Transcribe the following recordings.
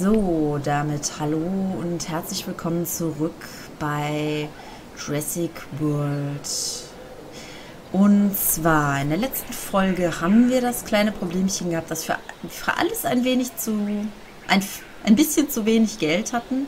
So, damit hallo und herzlich willkommen zurück bei Jurassic World. Und zwar in der letzten Folge haben wir das kleine Problemchen gehabt, dass wir für alles ein bisschen zu wenig Geld hatten.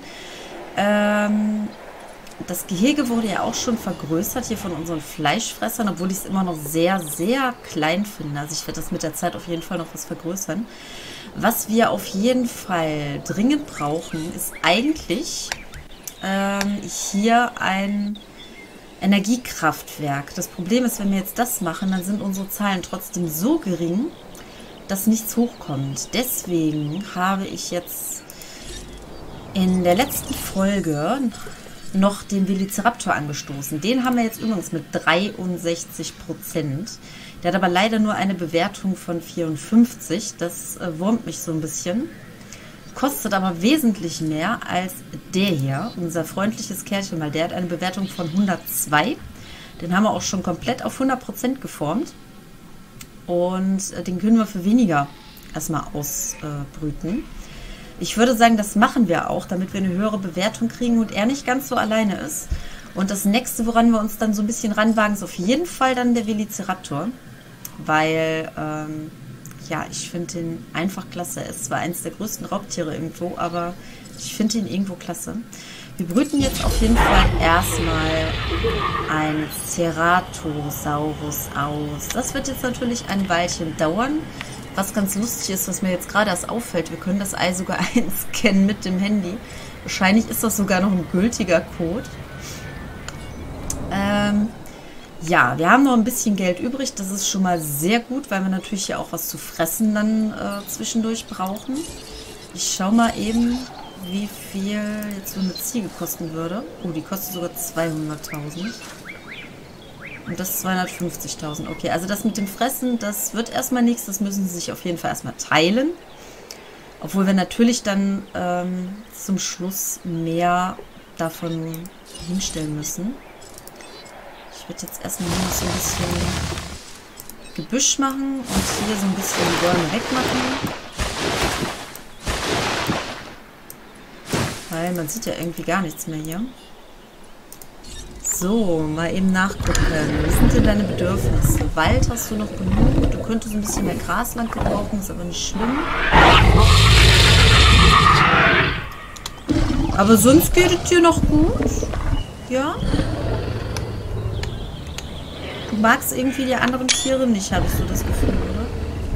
Das Gehege wurde ja auch schon vergrößert hier von unseren Fleischfressern, obwohl ich es immer noch sehr, sehr klein finde. Also ich werde das mit der Zeit auf jeden Fall noch was vergrößern. Was wir auf jeden Fall dringend brauchen, ist eigentlich hier ein Energiekraftwerk. Das Problem ist, wenn wir jetzt das machen, dann sind unsere Zahlen trotzdem so gering, dass nichts hochkommt. Deswegen habe ich jetzt in der letzten Folge noch den Velociraptor angestoßen. Den haben wir jetzt übrigens mit 63%. Der hat aber leider nur eine Bewertung von 54. Das wurmt mich so ein bisschen. Kostet aber wesentlich mehr als der hier, unser freundliches Kerlchen, weil der hat eine Bewertung von 102. Den haben wir auch schon komplett auf 100% geformt. Und den können wir für weniger erstmal ausbrüten. Ich würde sagen, das machen wir auch, damit wir eine höhere Bewertung kriegen und er nicht ganz so alleine ist. Und das nächste, woran wir uns dann so ein bisschen ranwagen, ist auf jeden Fall dann der Velociraptor. Weil, ja, ich finde ihn einfach klasse. Er ist zwar eines der größten Raubtiere irgendwo, aber ich finde ihn irgendwo klasse. Wir brüten jetzt auf jeden Fall erstmal ein Ceratosaurus aus. Das wird jetzt natürlich ein Weilchen dauern. Was ganz lustig ist, was mir jetzt gerade erst auffällt, wir können das Ei sogar einscannen mit dem Handy. Wahrscheinlich ist das sogar noch ein gültiger Code. Ja, wir haben noch ein bisschen Geld übrig. Das ist schon mal sehr gut, weil wir natürlich hier auch was zu fressen dann zwischendurch brauchen. Ich schaue mal eben, wie viel jetzt so eine Ziege kosten würde. Oh, die kostet sogar 200.000. Und das 250.000. Okay, also das mit dem Fressen, das wird erstmal nichts. Das müssen sie sich auf jeden Fall erstmal teilen. Obwohl wir natürlich dann zum Schluss mehr davon hinstellen müssen. Ich würde jetzt erstmal nur so ein bisschen Gebüsch machen und hier so ein bisschen die Bäume wegmachen. Weil man sieht ja irgendwie gar nichts mehr hier. So, mal eben nachgucken. Wie sind denn deine Bedürfnisse? Wald hast du noch genug? Du könntest ein bisschen mehr Grasland gebrauchen, ist aber nicht schlimm. Aber sonst geht es dir noch gut? Ja? Du magst irgendwie die anderen Tiere nicht, habe ich so das Gefühl, oder?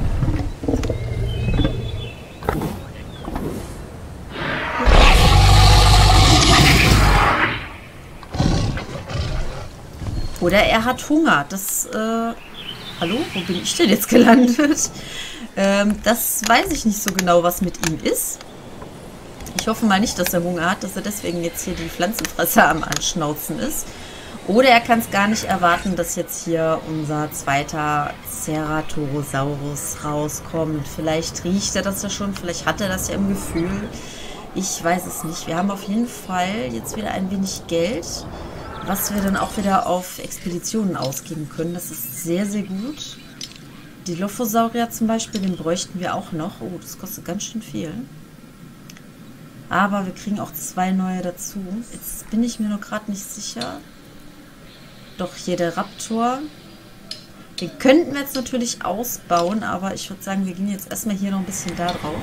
Oder er hat Hunger. Das, hallo? Wo bin ich denn jetzt gelandet? Das weiß ich nicht so genau, was mit ihm ist. Ich hoffe mal nicht, dass er Hunger hat, dass er deswegen jetzt hier die Pflanzenfresser am Anschnauzen ist. Oder er kann es gar nicht erwarten, dass jetzt hier unser zweiter Ceratosaurus rauskommt. Vielleicht riecht er das ja schon, vielleicht hat er das ja im Gefühl. Ich weiß es nicht. Wir haben auf jeden Fall jetzt wieder ein wenig Geld, was wir dann auch wieder auf Expeditionen ausgeben können. Das ist sehr, sehr gut. Die Dilophosaurier zum Beispiel, den bräuchten wir auch noch. Oh, das kostet ganz schön viel. Aber wir kriegen auch 2 neue dazu. Jetzt bin ich mir noch gerade nicht sicher. Doch hier der Raptor. Den könnten wir jetzt natürlich ausbauen, aber ich würde sagen, wir gehen jetzt erstmal hier noch ein bisschen da drauf.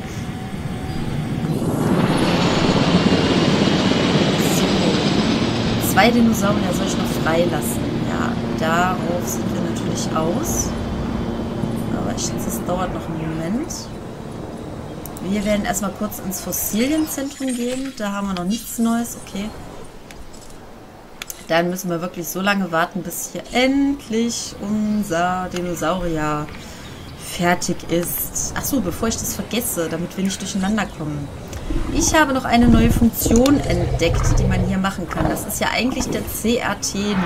So. 2 Dinosaurier soll ich noch freilassen. Ja, darauf sind wir natürlich aus. Aber ich schätze, es dauert noch einen Moment. Wir werden erstmal kurz ins Fossilienzentrum gehen. Da haben wir noch nichts Neues. Okay. Dann müssen wir wirklich so lange warten, bis hier endlich unser Dinosaurier fertig ist. Achso, bevor ich das vergesse, damit wir nicht durcheinander kommen. Ich habe noch eine neue Funktion entdeckt, die man hier machen kann. Das ist ja eigentlich der CRT01.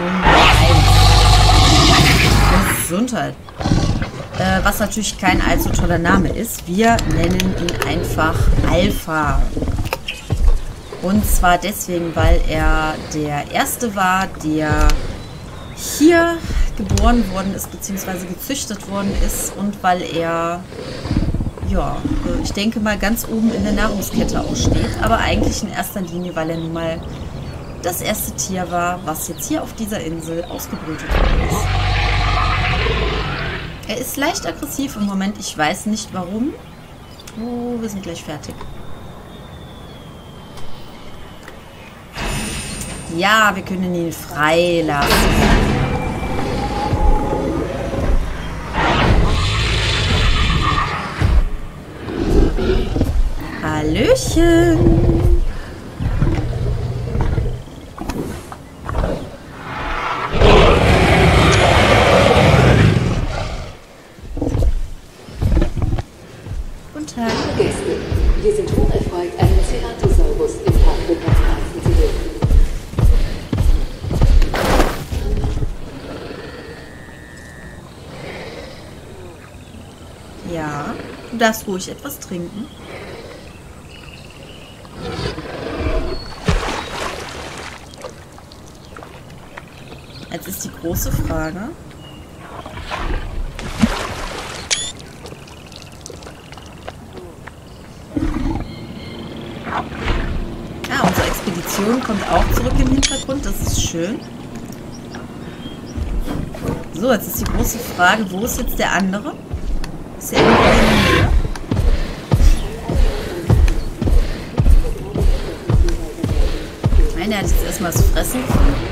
Gesundheit. Was natürlich kein allzu toller Name ist. Wir nennen ihn einfach Alpha. Und zwar deswegen, weil er der erste war, der hier geboren worden ist, beziehungsweise gezüchtet worden ist und weil er ja, ich denke mal ganz oben in der Nahrungskette auch steht. Aber eigentlich in erster Linie, weil er nun mal das erste Tier war, was jetzt hier auf dieser Insel ausgebrütet worden ist. Er ist leicht aggressiv im Moment. Ich weiß nicht warum. Oh, wir sind gleich fertig. Ja, wir können ihn freilassen. Hallöchen. Guten Tag. Gäste, wir sind hocherfreut, einen Ceratosaurus im Park willkommen heißen zu dürfen. Ja, du darfst ruhig etwas trinken. Jetzt ist die große Frage. Ah, unsere Expedition kommt auch zurück im Hintergrund. Das ist schön. So, jetzt ist die große Frage, wo ist jetzt der andere? Ist er irgendwo in der Nähe? Nein, er hat jetzt erstmal das Fressen gefunden.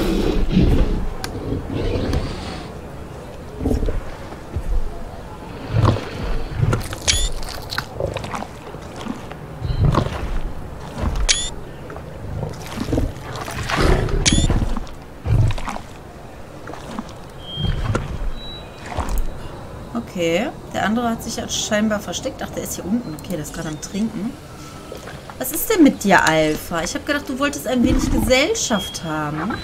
Okay, der andere hat sich scheinbar versteckt. Ach, der ist hier unten. Okay, der ist gerade am Trinken. Was ist denn mit dir, Alpha? Ich habe gedacht, du wolltest ein wenig Gesellschaft haben. Ein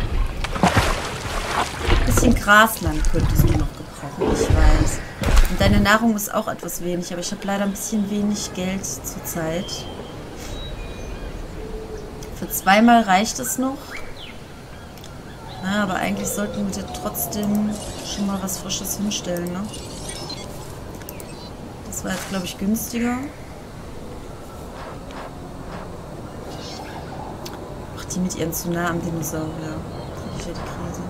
bisschen Grasland könntest du noch gebrauchen, ich weiß. Und deine Nahrung ist auch etwas wenig, aber ich habe leider ein bisschen wenig Geld zurzeit. Für 2-mal reicht es noch. Na, aber eigentlich sollten wir dir trotzdem schon mal was Frisches hinstellen, ne? Das war jetzt, glaube ich, günstiger. Ach, die mit ihren zu nah am Dinosaurier. Krieg ich ja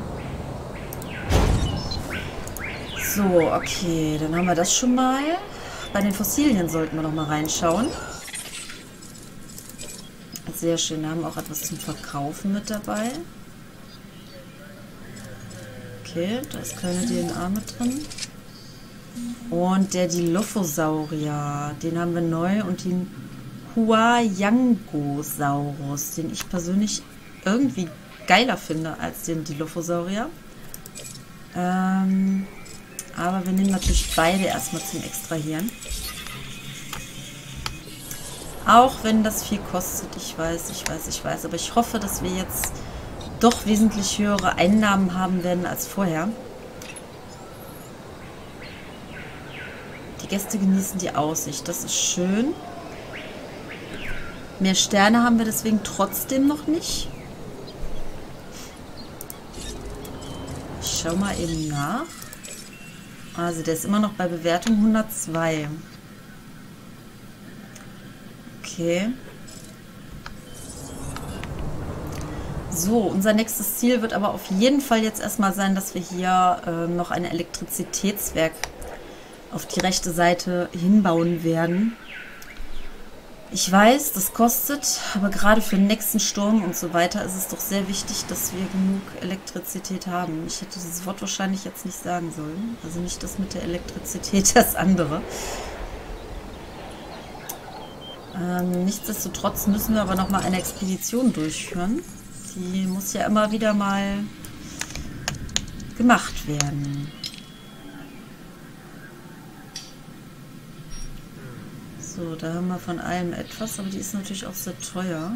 die Krise. So, okay. Dann haben wir das schon mal. Bei den Fossilien sollten wir noch mal reinschauen. Sehr schön. Da haben wir auch etwas zum Verkaufen mit dabei. Okay, da ist keine DNA mit drin. Und der Dilophosaurier, den haben wir neu. Und den Huayangosaurus, den ich persönlich irgendwie geiler finde als den Dilophosaurier. Aber wir nehmen natürlich beide erstmal zum Extrahieren. Auch wenn das viel kostet, ich weiß. Aber ich hoffe, dass wir jetzt doch wesentlich höhere Einnahmen haben werden als vorher. Die Gäste genießen die Aussicht. Das ist schön. Mehr Sterne haben wir deswegen trotzdem noch nicht. Ich schau mal eben nach. Also der ist immer noch bei Bewertung 102. Okay. So, unser nächstes Ziel wird aber auf jeden Fall jetzt erstmal sein, dass wir hier noch ein Elektrizitätswerk auf die rechte Seite hinbauen werden. Ich weiß, das kostet, aber gerade für den nächsten Sturm und so weiter ist es doch sehr wichtig, dass wir genug Elektrizität haben. Ich hätte dieses Wort wahrscheinlich jetzt nicht sagen sollen. Also nicht das mit der Elektrizität, das andere. Nichtsdestotrotz müssen wir aber nochmal eine Expedition durchführen. Die muss ja immer wieder mal gemacht werden. So, da haben wir von allem etwas, aber die ist natürlich auch sehr teuer.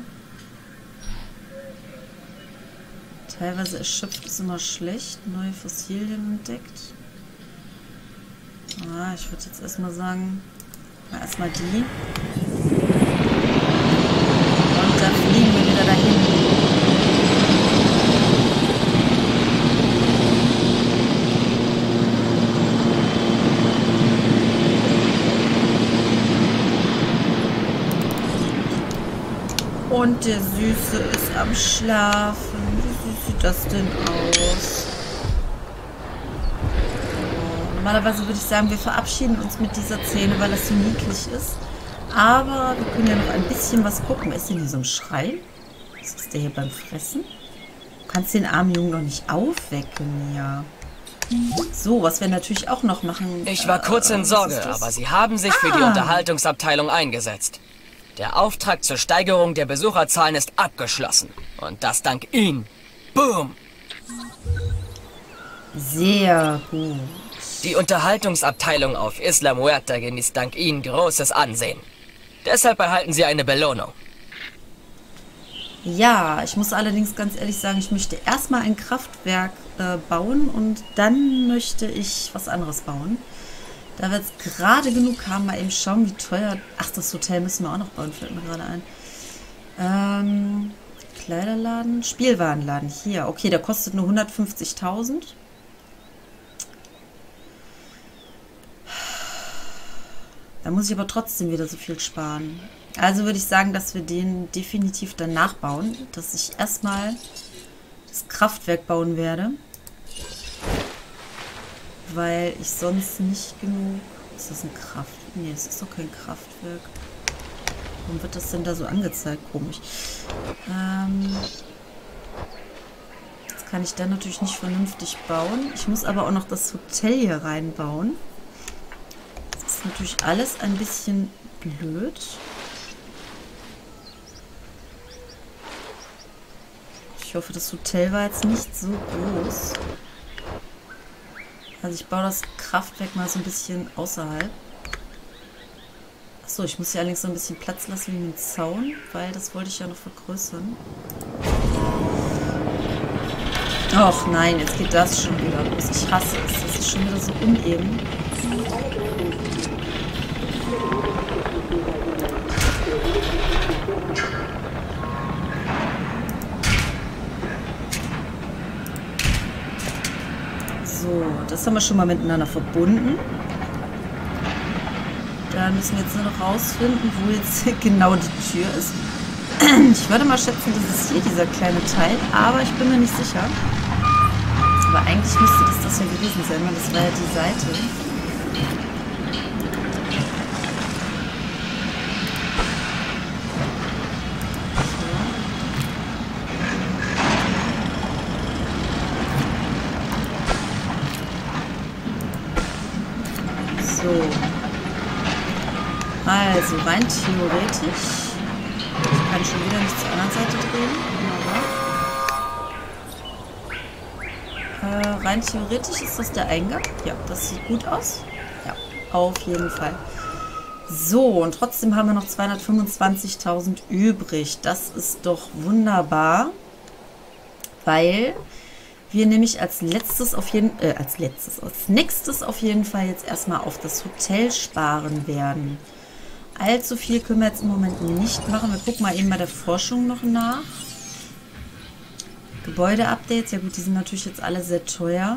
Teilweise erschöpft ist immer schlecht. Neue Fossilien entdeckt. Ah, ich würde jetzt erstmal sagen, erstmal die. Und dann fliegen wir wieder dahin. Und der Süße ist am Schlafen. Wie sieht das denn aus? Normalerweise würde ich sagen, wir verabschieden uns mit dieser Szene, weil das so niedlich ist. Aber wir können ja noch ein bisschen was gucken. Ist denn hier so ein Schrei? Was ist der hier beim Fressen? Du kannst den armen Jungen noch nicht aufwecken, ja. So, was wir natürlich auch noch machen... Ich war kurz in Sorge, aber sie haben sich für die Unterhaltungsabteilung eingesetzt. Der Auftrag zur Steigerung der Besucherzahlen ist abgeschlossen. Und das dank Ihnen. Boom! Sehr gut. Die Unterhaltungsabteilung auf Isla Muerta genießt dank Ihnen großes Ansehen. Deshalb erhalten Sie eine Belohnung. Ja, ich muss allerdings ganz ehrlich sagen, ich möchte erstmal ein Kraftwerk bauen und dann möchte ich was anderes bauen. Da wir jetzt gerade genug haben, mal eben schauen, wie teuer... Ach, das Hotel müssen wir auch noch bauen, fällt mir gerade ein. Kleiderladen, Spielwarenladen, hier. Okay, der kostet nur 150.000. Da muss ich aber trotzdem wieder so viel sparen. Also würde ich sagen, dass wir den definitiv dann nachbauen. Dass ich erstmal das Kraftwerk bauen werde. Weil ich sonst nicht genug... Ist das ein Kraftwerk? Nee, das ist doch kein Kraftwerk. Warum wird das denn da so angezeigt? Komisch. Jetzt kann ich da natürlich nicht vernünftig bauen. Ich muss aber auch noch das Hotel hier reinbauen. Das ist natürlich alles ein bisschen blöd. Ich hoffe, das Hotel war jetzt nicht so groß. Also ich baue das Kraftwerk mal so ein bisschen außerhalb. Achso, ich muss hier allerdings so ein bisschen Platz lassen wegen dem Zaun, weil das wollte ich ja noch vergrößern. Och nein, jetzt geht das schon wieder los. Ich hasse es. Das ist schon wieder so uneben. So, das haben wir schon mal miteinander verbunden. Da müssen wir jetzt nur noch rausfinden, wo jetzt genau die Tür ist. Ich würde mal schätzen, das ist hier dieser kleine Teil, aber ich bin mir nicht sicher. Aber eigentlich müsste das ja gewesen sein, weil das war ja die Seite. So. Also rein theoretisch. Ich kann schon wieder nicht zur anderen Seite drehen. Rein theoretisch ist das der Eingang. Ja, das sieht gut aus. Ja, auf jeden Fall. So, und trotzdem haben wir noch 225.000 übrig. Das ist doch wunderbar. Weil wir nämlich als nächstes auf jeden Fall jetzt erstmal auf das Hotel sparen werden. Allzu viel können wir jetzt im Moment nicht machen. Wir gucken mal eben bei der Forschung noch nach. Gebäude-Updates, ja gut, die sind natürlich jetzt alle sehr teuer.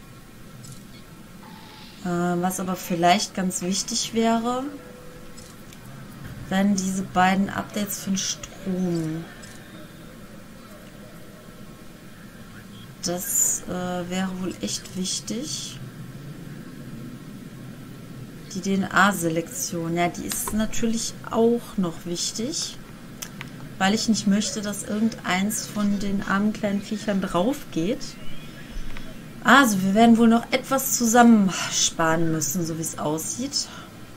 Was aber vielleicht ganz wichtig wäre, wenn diese beiden Updates für den Strom. Das wäre wohl echt wichtig. Die DNA-Selektion, ja, die ist natürlich auch noch wichtig, weil ich nicht möchte, dass irgendeins von den armen kleinen Viechern drauf geht. Also, wir werden wohl noch etwas zusammensparen müssen, so wie es aussieht.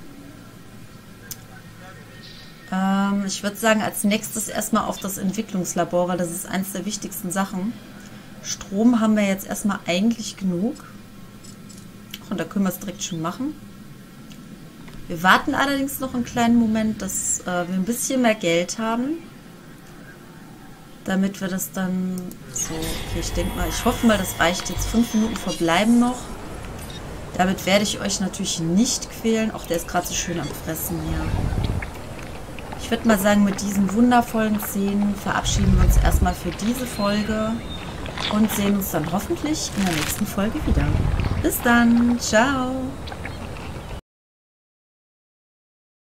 Ich würde sagen, als nächstes erstmal auf das Entwicklungslabor, weil das ist eins der wichtigsten Sachen. Strom haben wir jetzt erstmal eigentlich genug. Und da können wir es direkt schon machen. Wir warten allerdings noch einen kleinen Moment, dass wir ein bisschen mehr Geld haben. Damit wir das dann so... Okay, ich denke mal, ich hoffe mal, das reicht jetzt. 5 Minuten verbleiben noch. Damit werde ich euch natürlich nicht quälen. Auch der ist gerade so schön am Fressen hier. Ich würde mal sagen, mit diesen wundervollen Szenen verabschieden wir uns erstmal für diese Folge. Und sehen uns dann hoffentlich in der nächsten Folge wieder. Bis dann. Ciao.